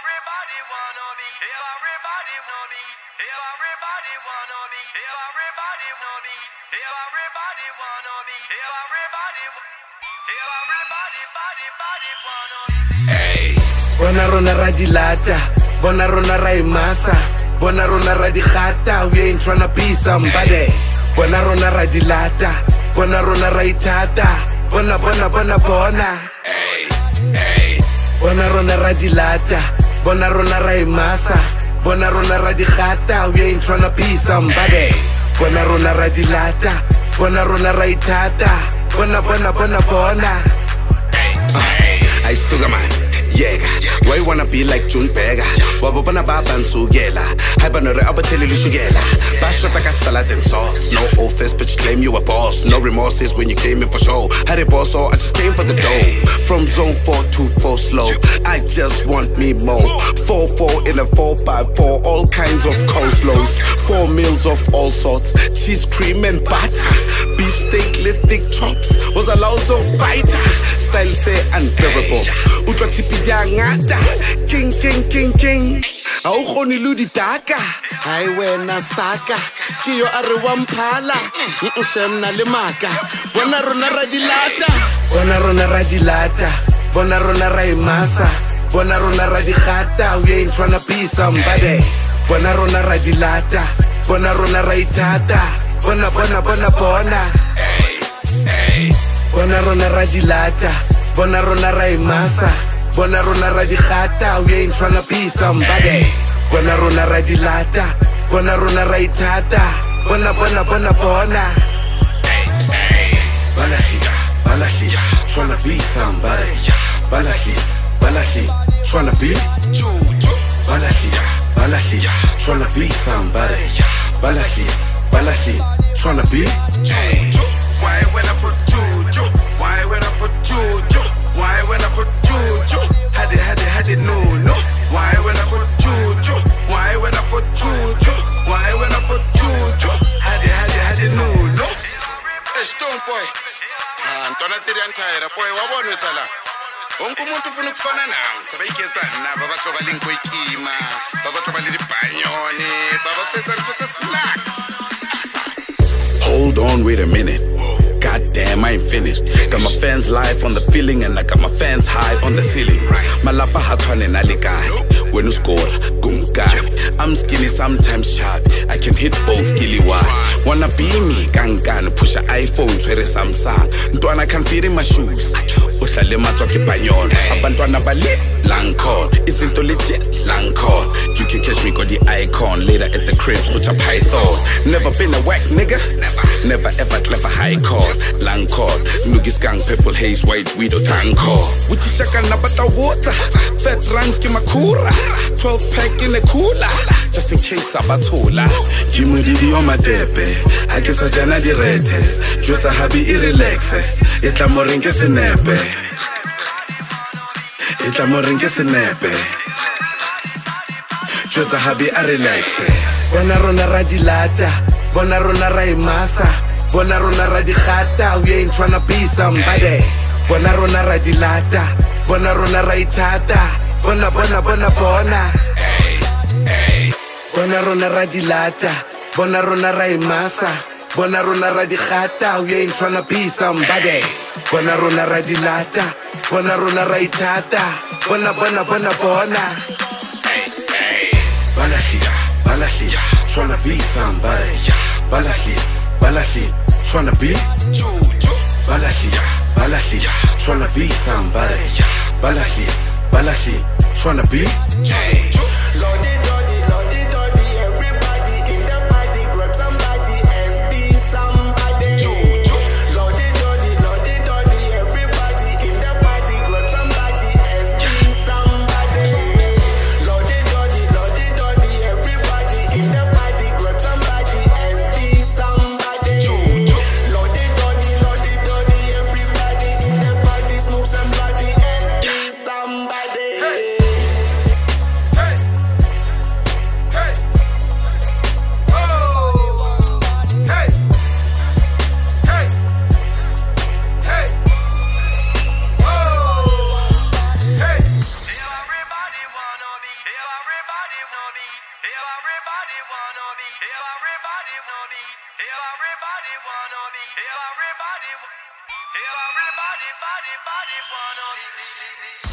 Everybody wanna be. Everybody wanna be. Everybody wanna be. Everybody wanna be. Everybody wanna be. Everybody Bona rona ra dilata, bona rona ra imasa, bona rona ra digata, we ain't tryna be somebody. Bona rona ra dilata, bona rona ra itata, bona. Bona rona ra dilata, bona rona ra imasa, bona rona ra digata, we ain't tryna be somebody. Bona rona ra dilata, bona rona ra itata, bona. I sugar man, yeah. Why you wanna be like June Berger? Wabona baba nsugela. Hi banore abateli lishugela. Bashota ka salad and sauce. No offense, but you claim you a boss. No remorses when you came in for show. Had a boss, so I just came for the dough. From zone 4 to 4 slow. I just want me more. 4-4 in a 4-5-4. All kinds of coleslaws. 4 meals of all sorts. Cheese, cream and butter. Beef steak, thick chops. Was allowed so biter. Style say unbearable. Ultra tipi ngata. King. Au khoni ludi taka. Hai wena saka. Kiyo are wampala. Shemna le maka. Bona rona ra dilata. Bona rona ra dilata. Bona rona ra imasa. Bona rona ra digata. We ain't tryna be somebody. Bona rona ra dilata. Bona rona ra itata. Bona. Bona rona ra dilata. Bona rona ra imasa. Bona rona ra digata, we ain't tryna be somebody. Bona rona ra dilata, bona rona ra itata, bona. Balashi, tryna be somebody. Balashi, tryna be. Balashi, tryna be somebody. Balashi, tryna be. Why when I for Juju? Why when I for Juju? Why when I for Juju? Had it, no. Why when I for Juju? Why when I for Juju? Why when I for Juju? Had it, no. Hey, Stone boy. Ntona tsiri antayira boy wabona utsala. Wonke umuntu ufuna ukufana nawe. Sebayiketsa nabo batho balinko ikima, batho balili banyoni, bafetsa ntotse snacks. Hold on, wait a minute. God damn, I ain't finished. Got my fans live on the feeling and I got my fans high on the ceiling. Malapa hatwane nalikai. When you score, gumkai. I'm skinny, sometimes sharp. I can hit both kiliwa. Wanna be me, gangan. Push an iPhone, twere Samsung. Ntwana can fit in my shoes. Uhlale matwaki banyon. Abantwana balit, lang call. Isn't legit, lang call. You can catch me got the icon. Later at the cribs, which a python. Never been a whack nigga. Never ever clever high call. Lang call. Nugis gang, purple haze, white weed or tanko. Uchi shaka nabata water. Fat ranks kimakura. 12 pack in a cooler. Just in case abatola. Kimudidi on my tepe. I guess I jana di rete. Jota habi irrelaxe. Itla moringe senepe. Jota habi a relaxe. Bona rona ra dilata. Bona rona ra imasa. Bona rona ra digata, we ain't tryna be somebody. Bona rona ra dilata. Bona rona ra itata. Bona. Bona rona ra dilata. Bona rona ra imasa. Bona rona ra digata, we ain't tryna be somebody. Bona rona ra dilata. Bona rona ra itata. Bona. Balashi, tryna be somebody. Balashi, tryna be. Balashi, tryna be somebody. Balashi, tryna be. everybody in the party, grab somebody and be somebody. Lordy, everybody in the party, grab somebody and be somebody. Lordy, everybody in the party, grab somebody and be somebody. Lordy, everybody in the party, smoke somebody and be somebody. wanna be. Everybody wanna be. Everybody wanna be. Everybody wanna be. Everybody, body, wanna be.